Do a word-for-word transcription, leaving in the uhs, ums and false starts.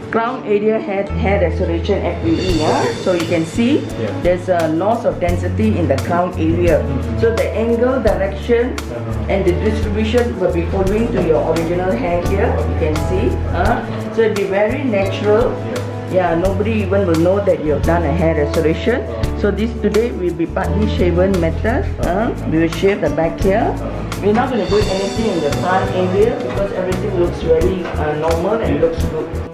crown area hair, hair restoration activity. Yeah? So you can see Yeah. there's a loss of density in the crown area. So the angle, direction, and the distribution will be following to your original hair here. You can see. Uh, so it'll be very natural. Yeah, nobody even will know that you have done a hair restoration. So this today will be partly shaven method. Uh, we will shave the back here. We're not going to do anything in the front area because everything looks very uh, normal and looks good.